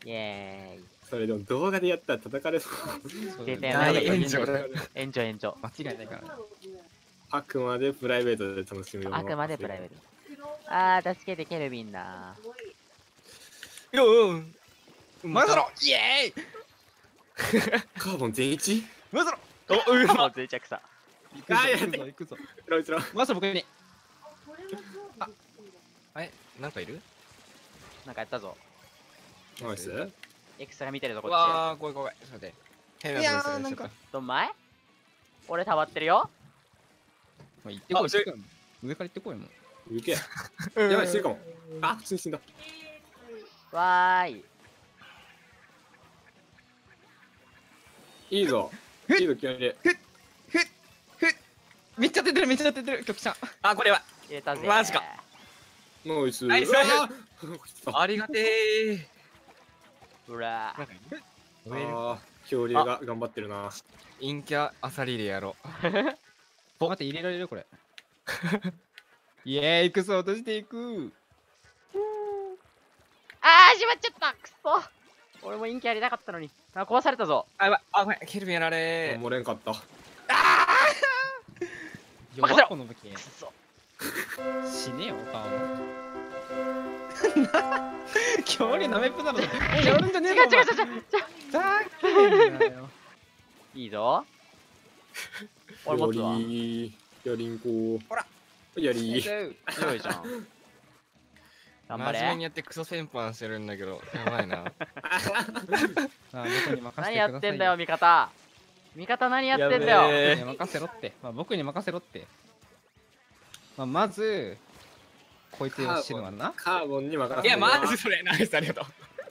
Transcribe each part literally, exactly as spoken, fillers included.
イエーイ。 それでも動画でやったら叩かれそう。 出て大炎上だ。 炎上炎上。 間違いないからね。 あくまでプライベートで楽しむような。 あくまでプライベート。あー、助けてケルビンだ。 ようんまずろイエーイカーボン全一まずろお、うまぜちゃくさ。 行くぞ行くぞ行くぞロイツロまずろ僕にあえなんかいるなんかやったぞ。 ナイス。 エクストラ見てるぞ、こうっち。 わー怖い怖いちょっと待って変ないやーとこなんかどんまい俺たまってるよ。 もう行ってこいあそれ上から行ってこいもう行け。やばい、死ぬかも。あ、普通に死んだ。 わーい。 いいぞ。いいぞ、急に。 めっちゃ出てるめっちゃ出てる局長あこれは入れたぜ。 マジか。 ナイス。 ナイスうわーありがてうらーなんかいるあー、恐竜が頑張ってるな。 陰キャアサリでやろう待って入れられるこれイエーイ行くぞ落としていくあー、しまっちゃったくそ俺も陰キャやりたかったのに。あ、壊されたぞ。 あやばいあごめんケルビンやられ漏れんかった。 任せろこの武器くそ。 死ねよ顔恐竜なめっぷだろやるんじゃねえぞ違う違う違う違う違う。 ざけんなよいいぞ。俺持つわ。 よりー、やりんこ。 ほら。 やりー。 強いじゃん。頑張真面目にれ。 やってクソ戦犯してるんだけどやばいなさあ僕に任せてください何やってんだよ、味方。味方何やってんだやよ。 べえいや任せろって、まあ、僕に任せろって、まあ、まずこいつを知るわなカーボンに任せて。 いやマジそれナイスありがとう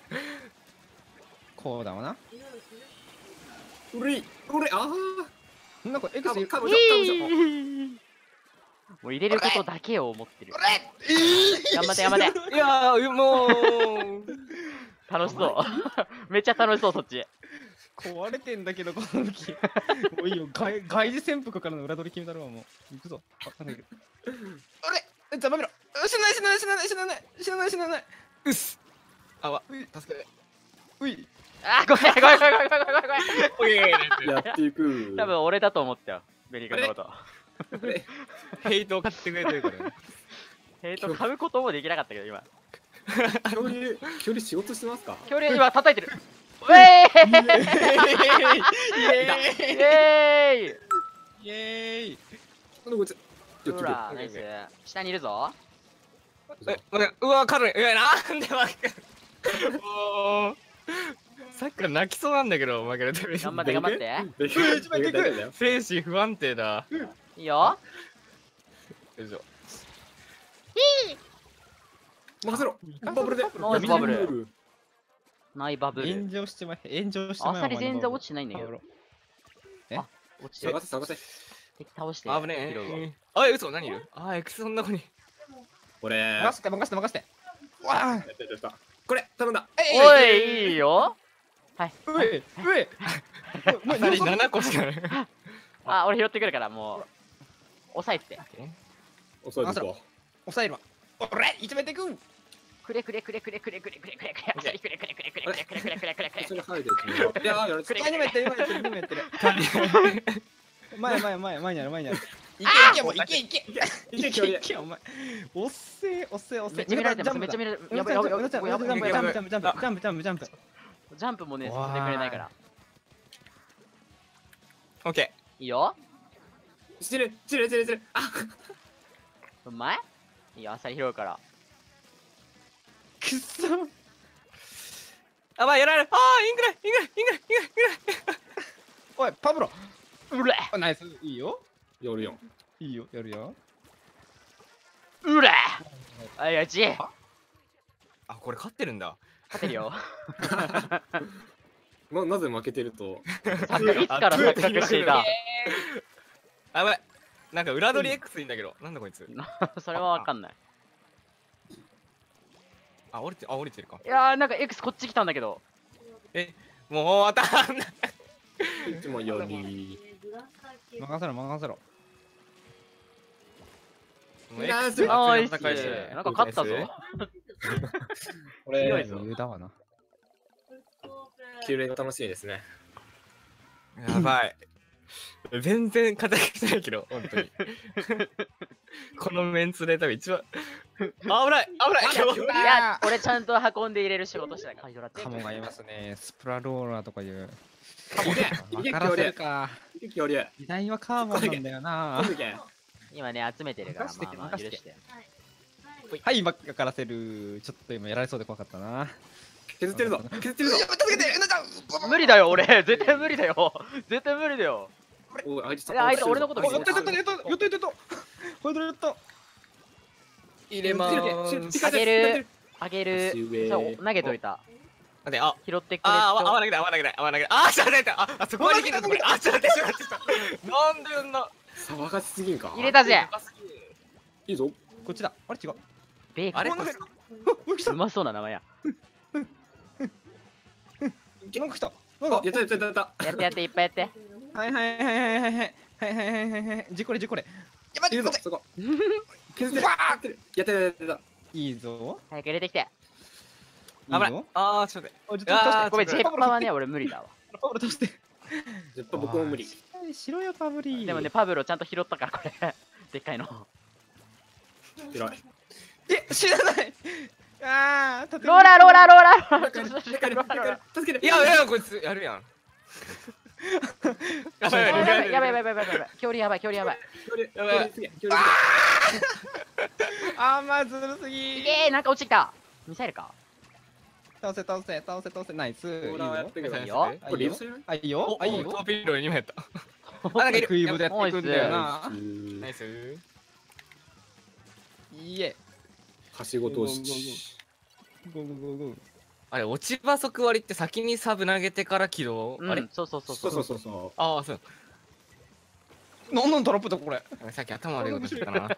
こうだわなうれい、うれい、あー。 なんかエクスカーボン、カーボン、 いカーボン、カーボン。 いもう入れることだけを思ってる。頑張って頑張って。 いやーもう楽しそう。めっちゃ楽しそう、そっち。 壊れてんだけどこの武器もういいよ外外事潜伏からの裏取り決めたろうもう行くぞあなんかいるあれざまみろ死なない死なない死なない死なない死なない死なないうっすあわ助けてういあー、ごめんごめんごめんごめんごめんごめんごめん。 おいやっていく。 多分俺だと思ったよ、ベリカのこと。 ヘイトを買ってくれてるからねヘイト買うこともできなかったけど、今。 恐竜、恐竜仕事してますか。 恐竜今叩いてる。ウェーイイエーイイエーイイエーイなんでこいつ。 ほら、ナイス。下にいるぞ。 え待ってうわ軽いいやなんで負けるもうさっきから泣きそうなんだけど負けるてる頑張って頑張って。 で一番でかい大丈夫だよ。 精神不安定だいいよ。 よいしょ任せろ。バブルで。 ナイスバブル。ナイバブル。 炎上してまえ炎上してまあさり全然落ちてないんだけど。落ちてる探。せ探せ。 敵倒して。 危ね拾うわえあ嘘何いるあエクソンな子にこれ。 任せて任せて任せてわあやったやったやった。これ頼んだ。 おい、いいよ。はい。 うえうえあさりななこしかないあ、俺拾ってくるから、もう。押さえて。 遅いぞ。 抑えるわ俺一番でくんくれくれくれくれくれくれくれくれくれ。あさりくれくれくれくれくれくれくれくれくれくれくれ。 一緒に入るやつ。いやー、やられてくれ前にもやってる今やってる今やってる前前前前にある前にあるいけいけもういけいけいけ恐竜いけお前おっせえおっせえおっせえめっちゃ見られてます。めっちゃ見られてます。やばいやばいやばいジャンプやばいやばいやばい。 ジャンプジャンプジャンプジャンプジャンプジャンプジャンプジャンプもね、させてくれないから。 オッケいいよ。 してるしてるしてるしてる。あ、 うまいいいよ、あさり拾うから。 くっそーあまあやられるあーイングライイングライイングライイングライイングライおいパブロうれナイスいいよやるよ。 いいよやるようれあいやちあこれ勝ってるんだ勝てるよ。 ななぜ負けてると。 いつから錯覚していた。 あやばいなんか裏取り X いいんだけどなんだこいつそれはわかんない。 あ降りてあ降りてるかいやー、なんか X こっち来たんだけど。 もう当たんないいつもより。 任せろ任せろもうナイ X スナイス戦いしてなんか勝ったぞ。 これ強いぞ余裕だわな急練が楽しみですね。 やばい。全然硬くないけど、本当に。このメンツで多分一番。危ない危ない今日いや、俺ちゃんと運んで入れる仕事してたから。ハイドラってカモがいますね。スプラローラーとかいう。 いけ分からせるか。 いけ恐竜。 時代はカーボンなんだよな。 いけ。 今ね、集めてるから、 任せてまあまあ任せて許して。 はい、今からせる。ちょっと今やられそうで怖かったな。 削ってるぞ。削ってるぞ。 助けて、うなちゃん。 無理だよ、俺。絶対無理だよ。絶対無理だよ。 おあいついやあいつ俺のことお、やったやったやったやったやったやった。これどれやった。 入れまーす。 あげる。あげる。 年上そう投げといた。 待って、あ、 拾ってくれあー、合わと。 なくない、合わなくない、合わなくない。あー、ちょっと待って、あ、あそこまで来たとこあ、ちょっと待って、ちょっと待って、なんでそんな。 騒がしすぎんか。 入れたぜ。 いいぞ。 こっちだ。あれ違う。 ベーコン。 あれなんか来た。 うまそうな名前や。 なんか来た。なんかあやったやったやったやっやってやって、いっぱいやって。 はいはいはいはいはいはいはいはいはいはいはい。事故れ事故れ。やばた。いるぞそこ。削ってる。やったやったやった。 いいぞ。 早く入れてきて。 危ないいいぞ。 あー、ちょっと待って。 おちょっと倒してごめん、 ちょジェッパはね、俺無理だわ。 パブロ倒して。 やっぱ僕も無理。 しろよパブリー。 でもね、パブロちゃんと拾ったから、これ。でっかいの。 偉い。 え、知らない。ああ、ロローラー、ローラー、ローラー、ローラー。 助けて助けて。 いやいや、こいつやるやん。やばいやばいやばいやばいやばい。 ばいやばいやばい。恐竜やばい、恐竜やばい。 恐竜やばい恐竜すげえ恐竜あー、まあずるすいぎ。 けー、なんか落ちてきた。ミサイルか。 倒せ倒せ倒せ倒せナイス。いいローラーやってるけどいいよこれリードするあ、いいよ。あ、いいよ。 トーピーロにもやった。 あ、なんかクイブでやっていくんだよな。 ナイス。 いいえ。 はしご投資。 ゴーゴーゴーゴー。 あれ、落ち葉即割って先にサブ投げてから起動。あれうん、そうそうそうそそうう。 そうそうそああ、そう。 なんなんトラップだこれ。 さっき頭悪いことしてたな。や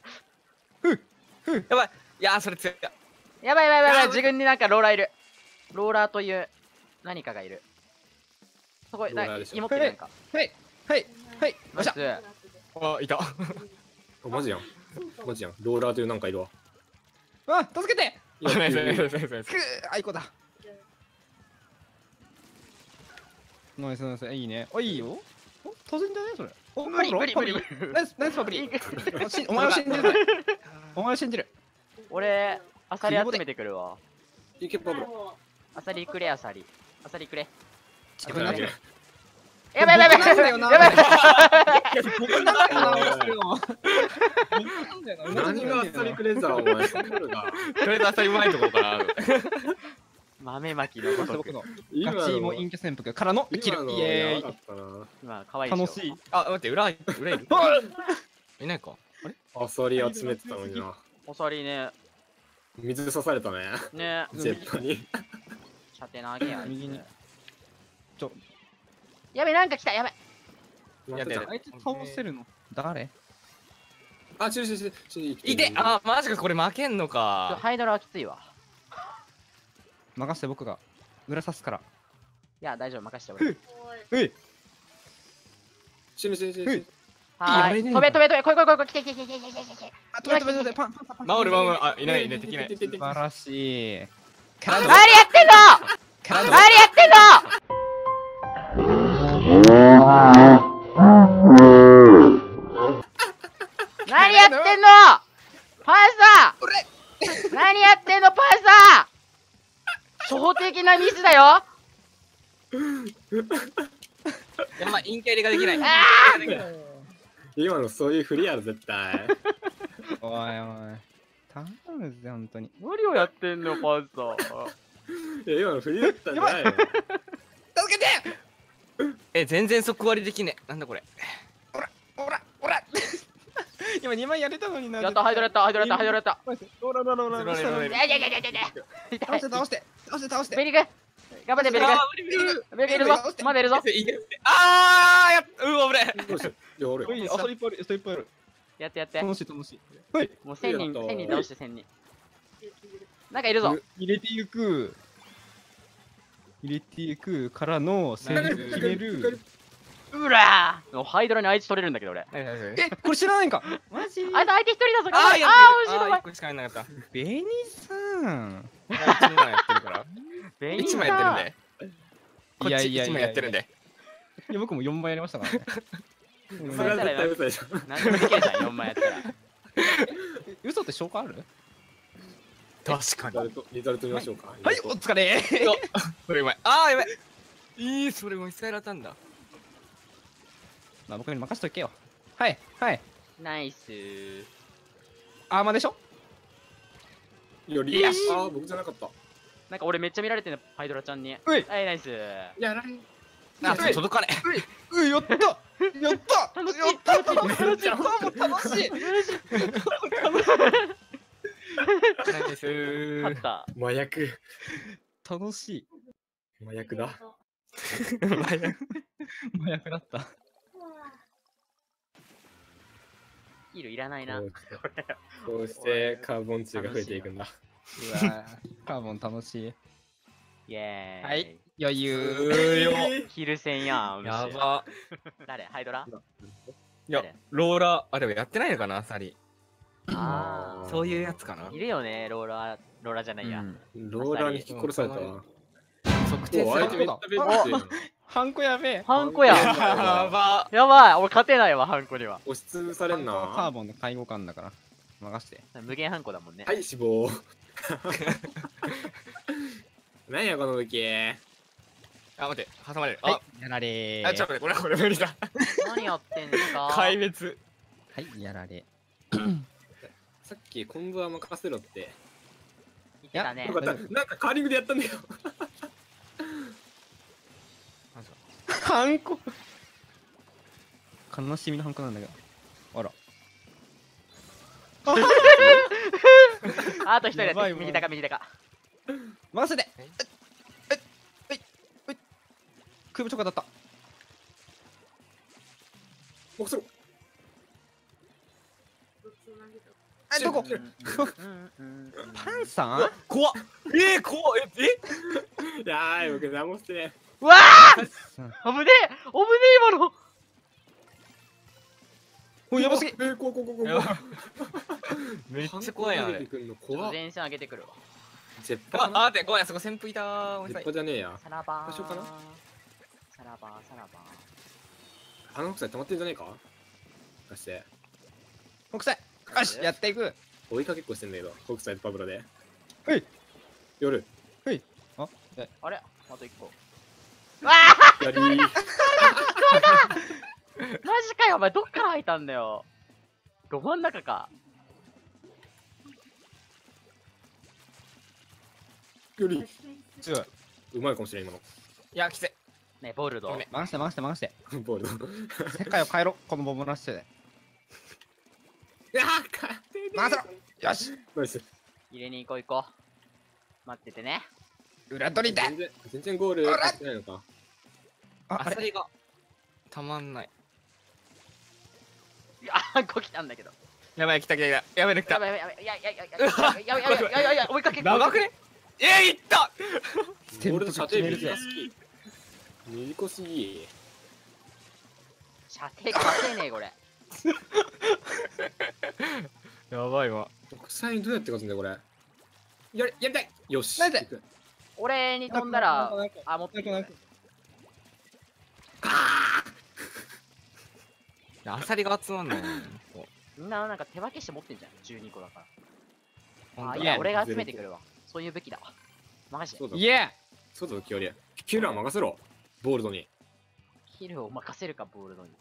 ばい。いやー、それ強い。 やばいやばいやばいやばい、自分になんかローラーいる。ローラーという何かがいる。そこ、なローラーでしょ芋ってなんか。 はいはいはい。よっしゃ。 ナイス。 あ、いた。 う。あマジやん。マジやん。ローラーというなんかいるわ。 あ、助けて。 いやナイスナイスナイスナイスナイスくー、あいこだ。ナイスナイス、いいね。あ、いいよ。お、当然じゃないそれ。お、 無理無理無理無パブ理。 ナイスナイスパブリー。あしお前を信じるぜ。お前を信じる。 俺、アサリ集めてくるわ。 いけパブロ。 アサリくれ、アサリ。アサリくれ。 ちょっと待って。 やばいやばいやばいやばいやばい。 僕なんだよな、俺それを。 何があっさりくれんだお前。そんなのが。 とりあえず朝うまいところから。 豆まきのごとく。 僕の今ガチも隠居潜伏からの生きる今のイエやばかーイ。 ったな。 今、可愛いでしょ。 楽しい。 あ、待って、裏、裏いる。いないか。あれあさり集めてたのにな。 アサリね。 水刺されたね。 ね。 ジェットに。 射程投げや。 右に。ちょ、 やべ、なんか来た、やばい。 やってたあいつ倒せるの誰？ あ、ちょちょちょちょいて、あ、マジか、これ負けんのか。 ハイドラはきついわ。 任せて僕が裏刺すから。 いや、大丈夫、任せて俺。 えい。 死ぬ死ぬ死ぬ死ぬ。 はーい。 いいや飛べ飛べ飛べ、来い来い来い来い、来て来て来て来て来て来て。 あ、止め止め止め、パンパンパンパン。 守る守る、あ、いないいない、敵いない。 素晴らしい。 何やってんのからの何やってんの何やってんのパンサー何やってんのパンサー初歩的なミスだよいや、まあ、インキャリができない。 あ今のそういう振りやろ絶対。 おいおい。頼むぜ、本当に。 何をやってんのパンサーいや今の振りだったんじゃないの。 助けてえ、全然即割りできねえ。なんだこれ。 おらおら今にまいやれたのにな。 やったハイドラやったハイドラやったハイドラやったローラローラローラローラローラローラいやいやいやいやいや倒して倒して倒して倒して。 ベリグ頑張ってベリグベリグいるぞまだいるぞいけあーやっうわ、危ねえ。 どうしよう。いや俺おい、あそこいっぱいある、そこいっぱいある。 やってやって楽しい楽しい。はい。 もう千人やった千人倒して千人なんかいるぞ入れていく。入れていくからの戦略決める。 うらーハイドラにあいつ取れるんだけど俺え、これ知らないんか。マジ。 あいつ相手一人だぞあーやあってる。 ー面白いあー、一個しかやんなかった。 ベニさん。 いや一枚やってるから。 ベニー一枚やってるんで。 こっちいちまいやってるんで。 いや僕もよんばいやりましたからね。 それは絶対嘘でしょ。 何でもできるじゃん、よんまいやったら。 嘘って証拠ある？ 確かに。 リザルト見ましょうか。 はい、お疲れ。 それうまい。ああ、やばい。いい、それもミサイル当たんだ。 まあ僕に任しとけよ。はい、はい。 ナイスー。 アーマーでしょ？ より、 よしああ、僕じゃなかった。 なんか俺めっちゃ見られてるの、ハイドラちゃんに。 ういはい、ナイスー。 やらん。 あ、 はい届かねうい、やったやった楽しいやった楽しい楽しい楽しいえ。ナイスー。 勝った。 麻薬。 楽しい。 麻薬だ。 麻薬だった。 ヒールいらないな。 こうしてカーボン値が増えていくんだ。 うわカーボン楽しい。 イエーイ。 はい。余裕。 強ヒル戦やん。 やば。 誰ハイドラいや、ローラー、あ、でもやってないのかな、サリ。 あーそういうやつかなあ。いるよね、ローラー、ローラーじゃないや。 ローラーに引き殺されたわ。 測定お相手するめっちゃ便利してる。 ハンコやべえ。 ハンコや。 やば。 やばい、俺勝てないわ、ハンコには。 押しつぶされんカな。 ーボンの介護官だから。任して。 無限ハンコだもんね。 はい、死亡。何やこの武器。 あ、待って、挟まれる。 はあ、 い。やられあ、ちょっと待って、これはこれ無理だ。 何やってんですか壊滅。 はい、やられ。 さっき今度は任せろって。 言ってたねよか。った。なんかカーリングでやったんだよ。 ハンコ悲しみのハンコなんだけど。あら。 あと一人だって。 やばいもん右高、右高。 任せてええっえいえい空部直下だった。 任せろ。 え、どこシュッうんうんうんパンさん怖っ。えー、怖っ。え、えいやー、僕何もしてねうわあ危ねえ危ねえ今のお、やばすぎえー、怖い怖い怖い怖いやばいめっちゃ怖いやん、あれ。 ハンコ投げてくんのちょっと怖っ。 前線上げてくるわ。 ジェッパあ、あ、待って、怖い、そこ旋風いたー。ごめんジェッなさい。 パじゃねえや。 さらばー。 多少かなさらばー、さらばあの草溜まってんじゃねえか出して。 北斎よしやっていく。 追いかけっこしてんだけど、北斎とパブロで。 はい夜。 あえー。あれあと一個。わあやりー。 マジかよお前どっから入ったんだよ。ど真ん中か。 より。 強いうまいかもしれん、今の。 いや、きつい。 ねボルドごめん回して回して回してボールド。 世界を変えろこのボブラッシュでいやー、勝てねー回せろよしナイス。 入れに行こう行こう。待っててね。 裏取りだ全然、全然ゴールやってないのか。 ああれあさりがたまんない。 いやハンコ来たんだけど。 やばい、来た来た来た。やばい、来た。 やばいやばいやばいやばいやばいやばいやばいやばいやばいやばい追いかけっこ長くねえー、いったゴールド射程決めるぜ短すぎ。短すぎ。 射程勝てねえこれ。 やばいわ。 国際にどうやって勝つんだよ、これ。やり、やりたいよし。 なんで行く俺に飛んだらなんかなんかあ持ってくる。 あさりが集まんのよ。 みんななんか手分けして持ってんじゃん。じゅうにこだから。あ、 ほんといや、俺が集めてくるわ。そういう武器だわ。マジでそう。だイエそうだ、キオリ。キュラー任せろ。ボールドに。 ヒルを任せるか、ボールドに。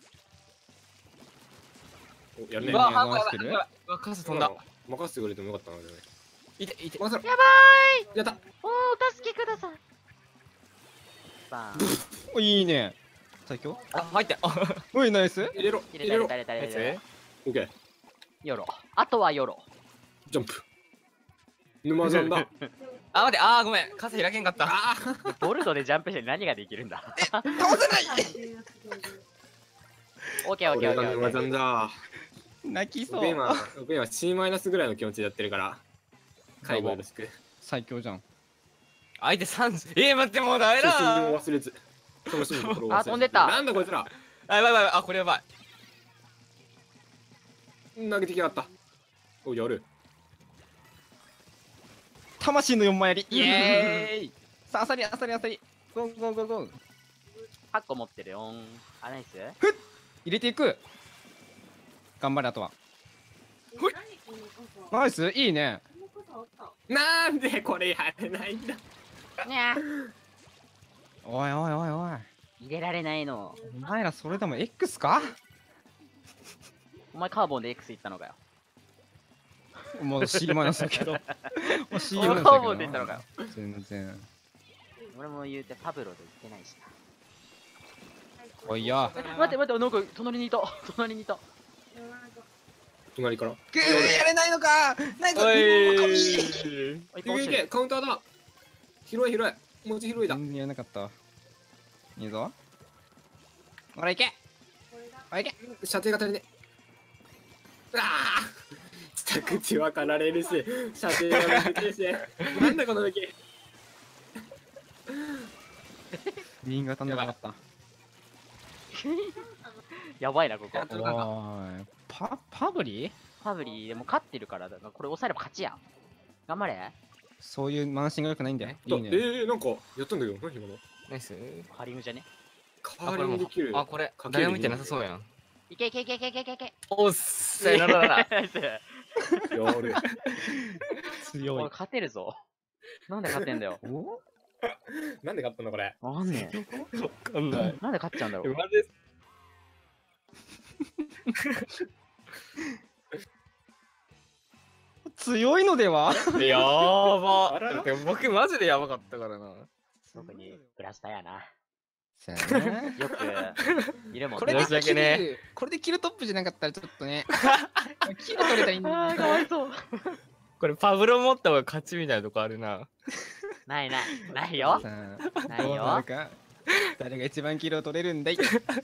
おやるね。 うわ、 ねハンコやばい。 回してるやばい。うわ、カス飛んだ。 任せてくれてもよかったな、でもね。 いて、いて。 任せろ。 やばやった。 ーいおー、助けください。バーン。 ーおいいね最強あ、入った。あ、 おいナイス入れろ。 入れた入れ入れろ。 た入れた入れた入れた。 オッケー。 ヨロ。あとはヨロ。 ジャンプ。沼ジャンだ。 あ、待って、あー、ごめん。傘開けんかった。 あボルトでジャンプして何ができるんだ。 倒せないオッケーあ。 オッケー俺が沼ジオッケーオッケー。 ャンだ。 泣きそう僕今、僕今 C マイナスぐらいの気持ちでやってるから。介護よろしく。 最強じゃん相手さんじゅう。えー、待って、もうダメだ初心もー。 忘れず。楽しむところを忘れずあ飛んでったなんだこいつら。 あ、やばいやばい。あ、これやばい。 投げてきやがった。お、やる。 魂のよんまいやりイエーイさああさりあさりあさりゴンゴンゴンゴンはっこ持ってるよん。あ、ナイス。 入れていく。頑張れ、あとは。ナイス、いいね。 なんでこれやれないんだ。 にゃおいおいおいおい。 入れられないの。 お前らそれでも X か？ お前カーボンで X いったのかよ。 もう C マイナスだけど。もう C マイナスだけど。 カーボンでいったのかよ。 全然。 俺も言うてパブロで言ってないしな。 おいや。 え待って待って、なんか隣にいた。隣にいた。 隣から。 くーやれないのか。ないぞ。 おいあい一け本落ちるいけカウンターだ。広い広い。文字広いだ。 全然やらなかった。いいぞ。ほら行け。ほら行け。 射程が足りねえ。うわあ下口はかられるし、射程は難しいし。なんだこの武器。 リンが足んなかった。 やばいな、ここ。 おーい。パ、パブリ？ パブリーでも勝ってるから、だからこれ抑えれば勝ちや。頑張れ。 そういう慢心が良くないんだよ。いいね。 えー、なんかやったんだけど、何今の。 ナイス。 カーリングじゃね。 カーリングできる。 あ、これかける誰も見てなさそうやん。 いけいけいけいけいけいけいけ。 おっさよなら。 ナイス。 やる。 強い。 おい勝てるぞ。なんで勝てんだよ。 お？ なんで勝ったのこれ。 わかんねえ。 わかんない。 なんで勝っちゃうんだろう。 マジで強いのでは？ やばあらだって僕マジでやばかったからな。 特にブラスターやな。 そうやね。 よくいるもんこれで申し訳ねキルこれでキルトップじゃなかったらちょっとね。キル取れたらいいんだあーかわいそう。 これパブロ持った方が勝ちみたいなとこあるな。 ないない。ないよ。 さあないどうなるよ。 か誰が一番キルを取れるんだい？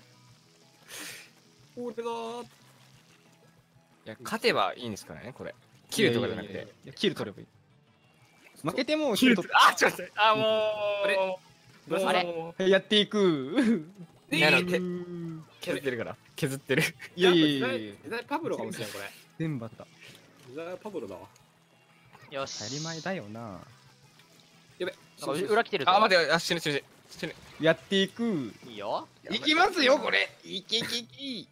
俺だー。 いや、勝てばいいんですからね、これ。キルとかじゃなくて。 いやいやいやいやキル取ればいい。負けてもキキルル取っあ、ちょっと待って。あ、もう。 あれどうしようあれもてやっていく。 ういやあのけ削ってるから。削ってる。 いやいやいやデザイいやデザインパブロかもしれんこれ。 全部あった。 デザインパブロだわ。 よし。 当たり前だよな。 やべ。 なんか裏来てるぞ。 あ、待って、あ、死ぬ死ぬ死ぬ。 やっていく。 いいよ。 いきますよこれ。いけいけいけ。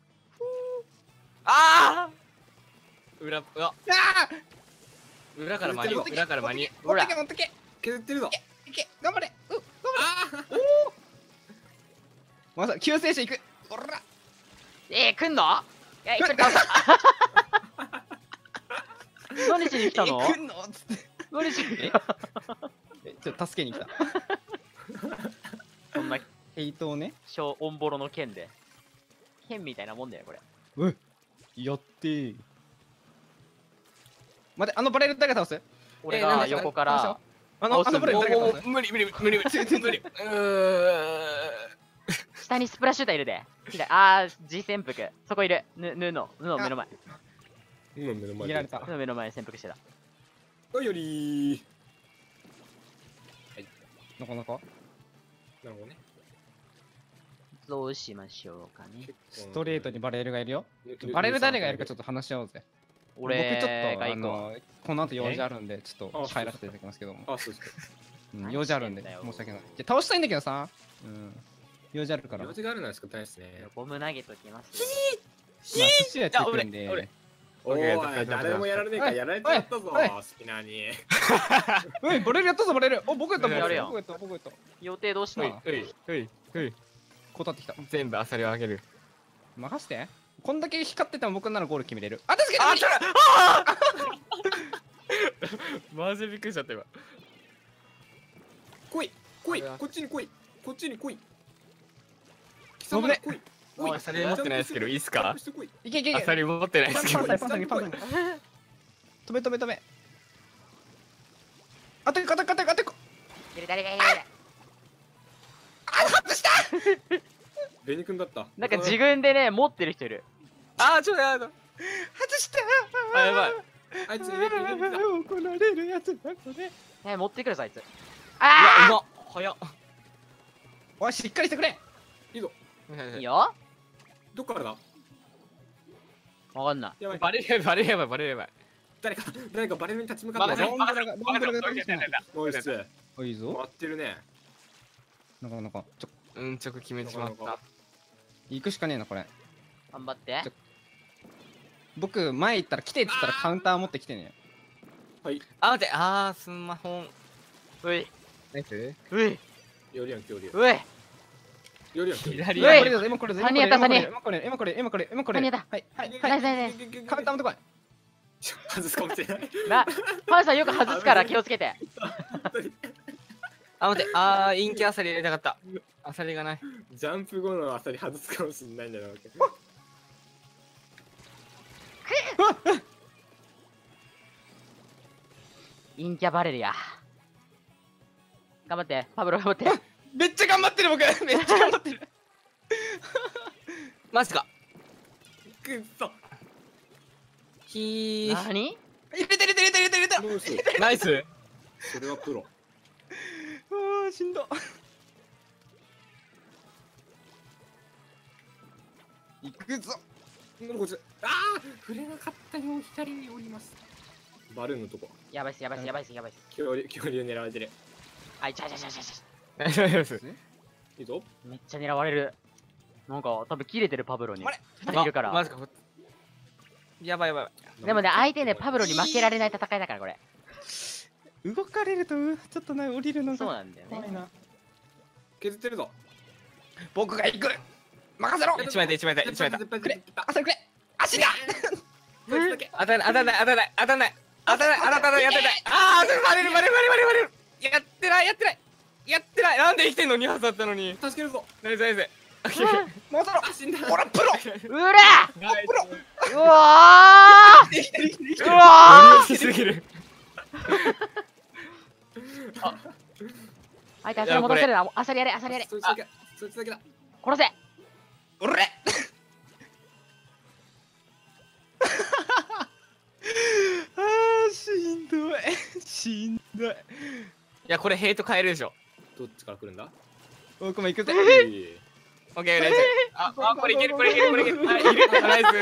ああ裏、うわ、 あ裏から間に、 持ってけ裏から間に。 持ってけ持ってけ。 削ってるぞ。 いけ頑張れ。うん。 ああ。 まさ救世主いく。おら。 えー、来んの？いや、一緒に倒した。何しに来たの？ え来んのつって。 何しに来た？ えちょっと助けに来た。 そんなヘイトをね。 小オンボロの剣で。剣みたいなもんだよ、これ。 うん。やってー。待って、あのバレル誰が倒す？ 俺がえーなんで横から。 あの、あのバレル誰が倒す？ 無理無理無理無理無理。うー下にスプラッシューターいるで。左あー、G 潜伏。そこいる。ぬ、ぬの、ぬの目の前。 今目の前逃げられたぬ。の目の前に潜伏してた。 おいよりー。 なかなかなるほどね。 どうしましょうかね。 ストレートにバレルがいるよ。 ルバレル誰がやるかちょっと。 と話し合おうぜ。 俺僕ちょっと、 が行こあの、この後用事あるんで、ちょっとあ入らせていただきますけども。 あ、そうですか。 うん用事あるんで、 何してんだよ申し訳ない。じゃ倒したいんだけどさ。うん。用事あるから。まあ、 用事があるのは仕方ないですね。 ボム投げときますよ。 寿司やってくんで。 あ俺お俺ーい、誰もやられねえからやられちゃったぞおい、 スピナーに。 おい、バレルやったぞ、バレル。お、僕やった、僕やった、 やるよ僕やった、僕やった。 予定どうしたういういういうい。 こう立ってきた。 全部アサリをあげる。 任せて。こんだけ光ってても僕ならゴール決めれる。あ、助けてあ、ちょっとあーマジびっくりしちゃった今。 来い、来い、 あれはこっちに来い、こっちに来い。貴危ね来い。 アサリ持ってないですけどいいっすか？ いけいけいけ。 アサリ持ってないですけど。 パンパンパンパンパンパン止め止め止め。あてこあてこあてこあてこ。 いる誰がいる誰がいるベニ君だった。 なんか自分でね、持ってる人いる。 あー、ちょっとやだ。 外したあ、やばい。 あいつ入れて入れてきた。 怒られるやつだこれ。 ね、持ってくるぞ、あいつ。 うわ、うあまっ。早っ。 おいしっかりしてくれ。 いいぞ。 あいいよ。 どっからだわかんない。 やばい。 バレればいバレればいバレればい。 誰か、誰かバレルに立ち向かってバレる。 ドンブラがドンブラがバレればおいっす。 おいいぞ。 回ってるね。 なかなかちょうんちょく決めちまった。 行くしかねえなこれ。 頑張って。 僕前行ったら来てって言ったらカウンター持ってきてね。 はい。 あ、待って、あー、スマホ。 うい、 ナイス。 うい、 よりやん恐竜。 うい。 よりやん恐竜。 左うい今これだ今これだ三人やった今これ今これ今これ今これ今これ。 三人やったはいはいナはい。 イスナイスナイス。 カウンター持ってこい。 外すかもしれない。 な、パンさんよく外すから気をつけて。 あ、待って、あー、陰キャアサリ入れたかった。アサリがない。 ジャンプ後のアサリ外すかもしれないんだろうけど。 陰キャバレルや。頑張って、パブロ頑張って。 めっちゃ頑張ってる僕。めっちゃ頑張ってる。 マジか。 くっそ。 ひー。 何？ 入れて入れて入れて入れて入れて。 どうしよナイス。 う。それはプロ。 うわしんど。行くぞ。 こっち。ああ、触れなかったよ。左におります。バルーンのとこ。 やばいっすやばいっすやばいっすやばいっす。 恐竜、恐竜狙われてる。 あ、いちゃいちゃいちゃいちゃいちナイスナイス。 いいぞ。 ゃ。めっちゃ狙われる。なんか多分切れてるパブロに。 あれ二人いるから。 マジか。やばいやばいやばい。 でもね、相手ね、パブロに負けられない戦いだから、これ。 動かれるとうちょっとね降りるのがそうなんだよね。 怖いな。 削ってるぞ。 僕が行く。任せろ。 一枚で一枚で一枚で。 くれ。あそれくれ。足だ。 こいつだけ。 当たらない当たらない当たらない当たらない当たらない当たらないやってない。あー、バレるバレるバレるバレるバレる。やってないやってないやってない。なんで生きてんの？に発あったのに。 助けるぞ。 ナイスナイス。 任せろ。 あ、死んだ。 ほらプロ。 うらナイス。 うわ生きてる生きてる生きてーうる。 わしすぎる。 ー相手、あさり戻せるな。あさりやれ、あさりやれ。 そいつだけ。そいつだけだ。 殺せ。 おれ。あーしんどいしんどい。 いや、これヘイト変えるでしょ。 どっちから来るんだ。 僕も行くぜ。 オッケー、ナイス。あ、あ、これいけるこれいけるこれいける。はい、いる。ナイス。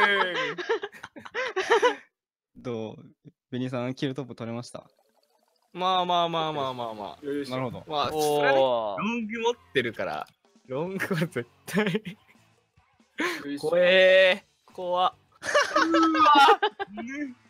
どうベニーさんキルトップ取れました。 まあまあまあまあまあまあ。 よし。 なるほど。 まあ、それはねおー。 ロング持ってるから、ロングは絶対。 よし怖えー。怖っ。うわ